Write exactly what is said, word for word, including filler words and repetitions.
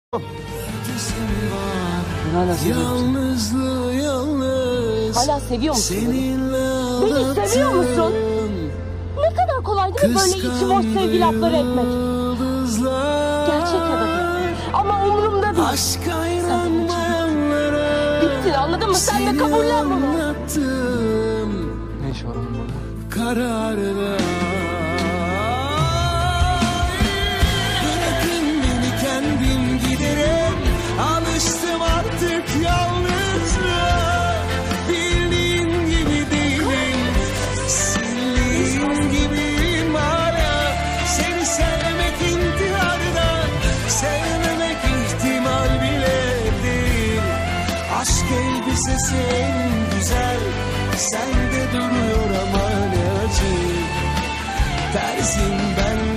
Ben hala seviyorum seni. Hala seviyor musun beni? Beni seviyor musun? Ne kadar kolay değil mi böyle içi boş sevgi lafları etmek? Gerçek ya da değil. Ama umurumda değil. Sen bitti, anladın mı? Sen de kabullen bunu. Ne iş var onun burada? Kararına bırakın beni kendim giderim. Alıştım artık yalnızlığa. Bildiğin gibi değilim, sildiğin gibiyim hala. Seni sevmek intiharda, sevmemek ihtimal bile değil. Aşk elbisesi en güzel, sende duruyor ama ne acı. Terzim ben